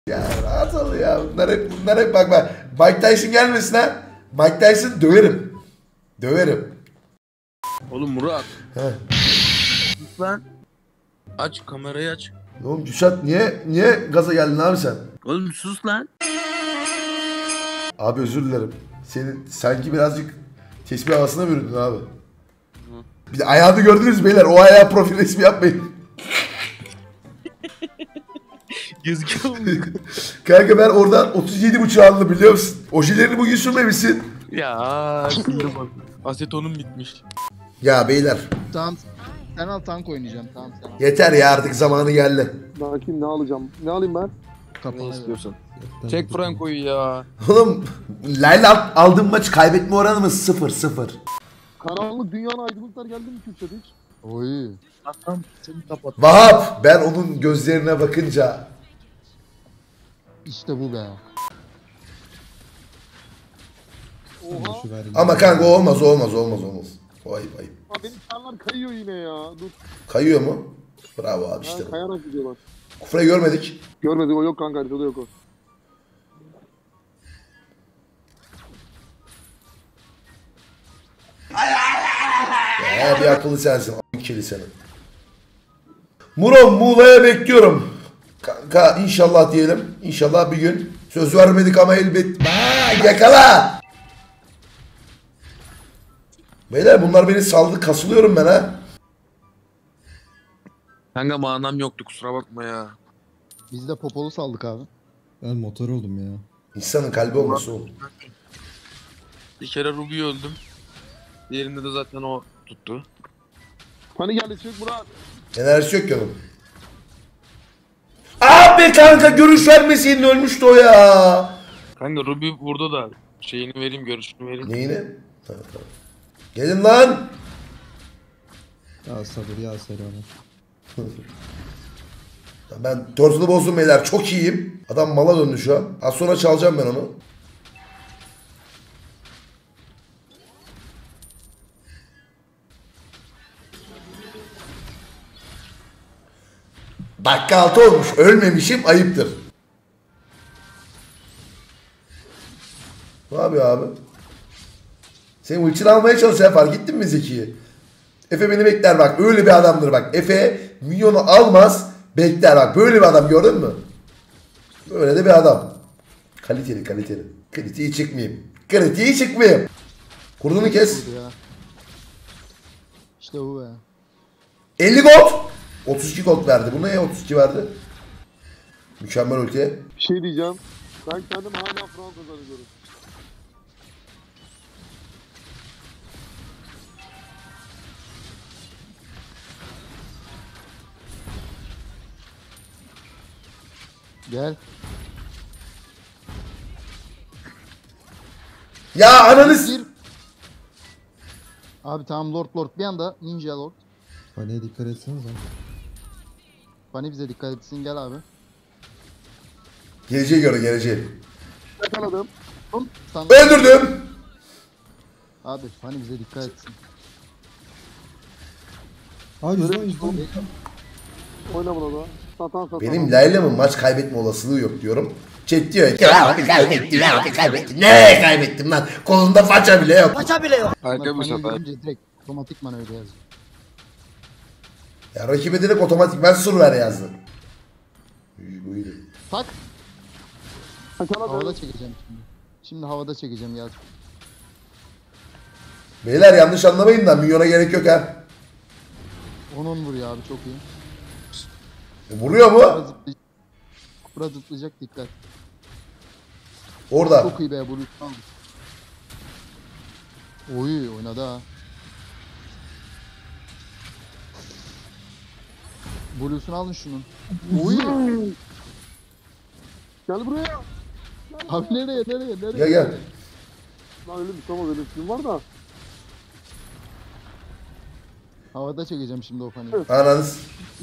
Ya rahat ol ya. Bunlar hep bak. Mike Tyson gelmesin ha. Mike Tyson döverim. Döverim. Oğlum Murat. He. Lütfen. Aç kamerayı aç. Oğlum Kürşat niye gaza geldin abi sen? Oğlum sus lan. Abi özür dilerim. Senin sanki birazcık tesbih havasına büründün abi. Bir de ayağını gördünüz beyler. O ayağa profil resmi yapmayın. Gözüküyor mu? Kanka ben oradan 37,5 aldım biliyor musun? Ojelerini bugün sürmemişsin. Ya şimdi bak. Asetonum bitmiş. Ya beyler. Tamam. Sen al, tank oynayacağım. Tamam sen al. Yeter ya artık zamanı geldi. Lakin ne alacağım? Ne alayım ben? Ne Kafana ver. istiyorsan. Çek Franco'yu ya. Oğlum Layla aldığım maç kaybetme oranımız 0-0. Karanlık dünyanın aydınlıklar geldi mi Kürşat hiç? Oy. Tamam seni kapat. Vahap ben onun gözlerine bakınca İşte bu be. Oha. ama kanka olmaz. Vay. Aa, benim çarlar kayıyor yine ya. Dur. Kayıyor mu? Bravo abi işte. Ha, kayarak gidiyorlar. Kufre görmedik. Görmedim o yok kanka haritada yok o. Bir akıllı sensin. A**keli senin. Muro Muğla'ya bekliyorum. Kanka inşallah diyelim. İnşallah bir gün. Söz vermedik ama elbet. Yakala. Beyler bunlar beni saldı. Kasılıyorum ben ha. Kanka manam yoktu kusura bakma ya. Biz de popolu saldık abi. Ben motor oldum ya. İnsanın kalbi olması oğlum. Bir kere Ruby'yi öldüm. Diğerinde de zaten o tuttu. Hani geldi çık Murat. Enerjisi yok ki onun. Abi kanka görüş vermeseydin ölmüştü o ya. Kanka Ruby burada da şeyini vereyim görüşünü vereyim. Neyine? Tamam. Gelin lan. Ya sabır ya selam. Ben tortunu bozdum beyler. Çok iyiyim. Adam mala döndü şu an. Az sonra çalacağım ben onu. Dakika 6 olmuş. Ölmemişim. Ayıptır. Ne yapıyor abi? Senin ultini almaya çalışıyor. Fark ettin mi Zeki'yi? Efe beni bekler bak. Öyle bir adamdır bak. Efe milyonu almaz. Bekler bak. Böyle bir adam gördün mü? Böyle de bir adam. Kaliteli. Kritiği çıkmayayım. Kurduğunu kes. Vurdu ya. İşte bu be. 50 gold. 32 gold verdi. Bu neye 32 verdi? Mükemmel ulti. Bir şey diyeceğim. Ben kendim hala Franco zannediyorum. Gel. Ya ananız. Gir. Abi tamam Lord. Bir anda Ninja Lord. Paniğe dikkat etsenize. Fani bize dikkat etsin, gel abi. Geleceği göre geleceği. Yakaladım. Sen... Öldürdüm. Abi Fani bize dikkat etsin. Aa %10. Oyna bunu da. Satan. Benim Layla'mın maç kaybetme olasılığı yok diyorum. Chat diyor ki kaybettim. Ne kaybettim lan? Kolunda faça bile yok. Harika bir Fani'yi sefer. görünce direkt otomatikman öyle yazıyor. Ya rakibe direkt otomatik ben sur ver yazdı. Buydu. Tak. Yakaladım. Havada çekeceğim şimdi. Şimdi havada çekeceğim, yaz. Beyler yanlış anlamayın da milyona gerek yok ha. 10 vuruyor abi, çok iyi. Vuruyor mu? Kupra zıplayacak, dikkat. Orada. Çok iyi be, bunu aldı. Oy oynadı ha. Blues'unu alın şunun. Oy. Gel buraya. Abi nereye? Gel. Lan öyle bir tamam öyle bir film var da. Havada çekeceğim şimdi o Fani'yi. Ananız.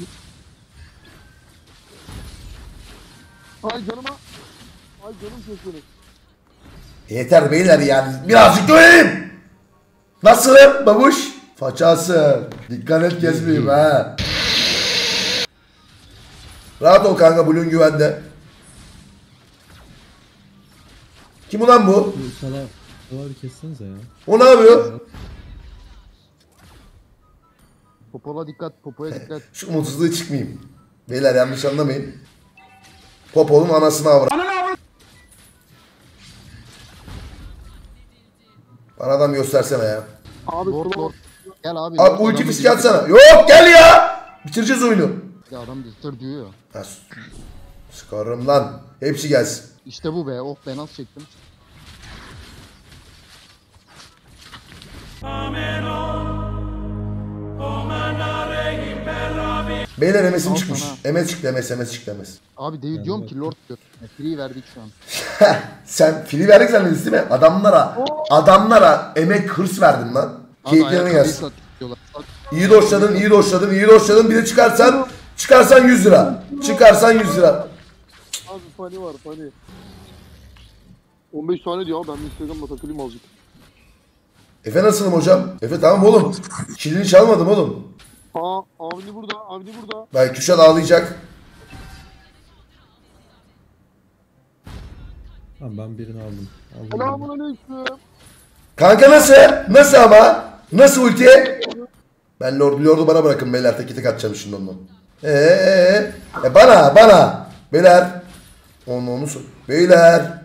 Ay canıma. Ay canım sesini. Yeter beyler yani. Birazcık dönelim. Nasılım babuş? Façası. Dikkat et gezmeyeyim ha. Rahat ol kanka, Bloom güvende. Kim ulan bu? Şuraları kessenize ya. O ne yapıyor? Popola dikkat, popoya dikkat. Şu umutsuzluğa çıkmayayım. Beyler yanlış anlamayın. Popo'nun anasını avra. Bana adam göstersene ya. Abi Lord slow. Lord. Gel abi. Abi Lord, ulti adamı fiske dikkat- atsana. Yok gel ya. Bitireceğiz oyunu. Ya adam distır diyor ya. Ha, sıkarım lan. Hepsi gelsin. İşte bu be. Oh be nasıl çektim. Beyler MS'im Al çıkmış. sana. MS çıktı MS çıktı MS. Abi David diyorum ki Lord diyor. Free verdik şu an. Sen free verdik zannediyorsun değil mi? Adamlara emek hırs verdin lan. Abi Keyiflerine ayakkabıyı gelsin. sat diyorlar. İyi doşladın, iyi doşladın, iyi doşladın. Bir de çıkarsan 100 lira. Çıkarsan 100 lira. Abi Fanny var Fanny. 15 saniye diyor abi, ben de Instagram'da takılayım azıcık. Efe nasılım hocam? Efe tamam oğlum. Kilini çalmadım oğlum. Aa Avni burada, Avni burada. Belki Küşat ağlayacak. Tamam ben birini aldım. Aldım. Selamun aleyküm. Kanka nasıl? Nasıl ama? Nasıl ulti? Ben Lord'u bana bırakın beyler. Tek atacağım şimdi ondan. Bana. Beyler. Onu sor. Beyler.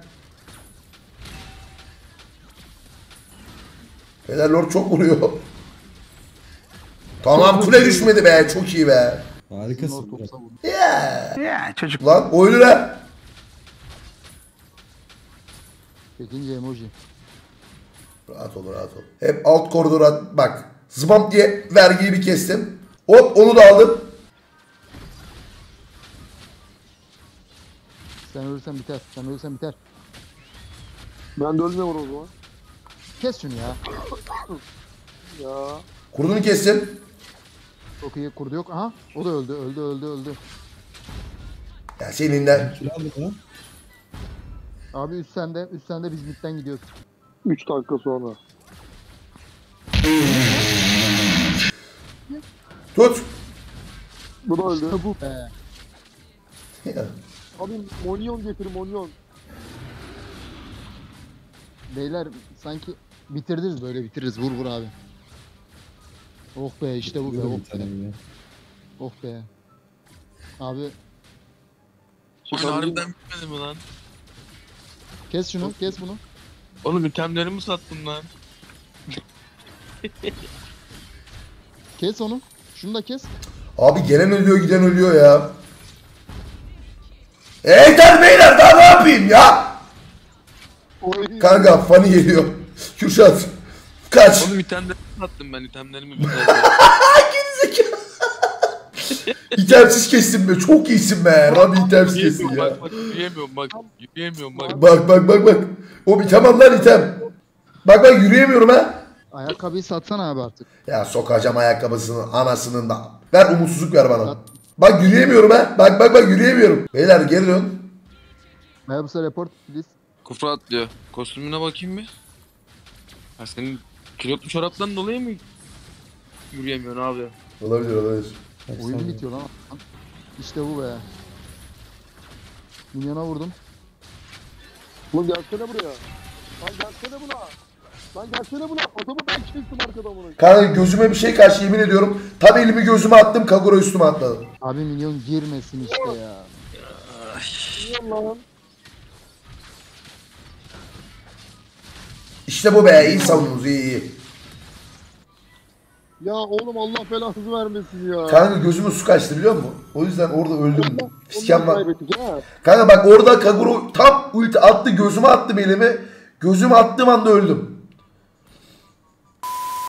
Beyler Lord çok vuruyor. Tamam kule düşmedi be. Çok iyi be. Harikasın. Lord topsa vurdu. Yeah. Çocuk. Lan oyunu lan. Çekince emoji. Rahat ol. Hep alt koridora bak. Zbam diye vergiyi bir kestim. Hop onu da aldım. Sen ölürsen biter. Sen ölürsen biter. Ben de ölmüyorum o zaman. Kes şunu ya. Ya. Kurduğunu kestim. Çok iyi kurdu yok. Aha. O da öldü. Ya seninden. Kilo aldım lan. Abi üst sende biz midden gidiyoruz. 3 dakika sonra. Tut. Bu da öldü. İşte bu be. Ya. Abi Monyon getir Monyon. Beyler sanki bitiririz. Vur abi. Oh be işte bu be. Yürü Oh bir tane be. ya. Oh be. Abi Oyun harbiden bitmedi mi lan? kes şunu, kes bunu. Oğlum itemlerimi sattım lan. Kes onu. Şunu da kes. Abi gelen ölüyor giden ölüyor ya. Yeter beyler daha ne yapayım ya? Oy. Kanka Fanny geliyor. Kürşat. Kaç. Oğlum itemlerimi sattım ben itemlerimi bitirdim. İtemsiz kestin be. Çok iyisin be. Rabi itemsiz kestin ya. Bak yürüyemiyorum bak. Bak. O bir tamam lan item. Bak yürüyemiyorum ha. Ayakkabıyı satsana abi artık. Ya sokacağım ayakkabısının anasının da. Ver umutsuzluk ver bana. Bak yürüyemiyorum ha. Bak yürüyemiyorum. Beyler geri dön. Mayabus'a report please. Kufra atlıyor. Kostümüne bakayım bir. Ha senin kilotlu çoraptan dolayı mı yürüyemiyorsun abi? Olabilir. Oyun bitiyor lan. İşte bu be. Minyona vurdum. Lan gelsene buraya. Lan gelsene buna. Adamı ben kestim arkadan bunu. Kanka gözüme bir şey kaçtı yemin ediyorum. Tam elimi gözüme attım. Kagura üstüme atladı. Abi minyon girmesin işte ya. Niye lan? İşte bu be. İyi savundunuz iyi. Ya oğlum Allah belanızı vermesin ya. Kanka gözüme su kaçtı biliyor musun? O yüzden orada öldüm. Fisken Ondan bak. kaybettik ha. Kanka bak orada Kagura tam ulti attı gözüme attım elimi. Gözüme attığım anda öldüm.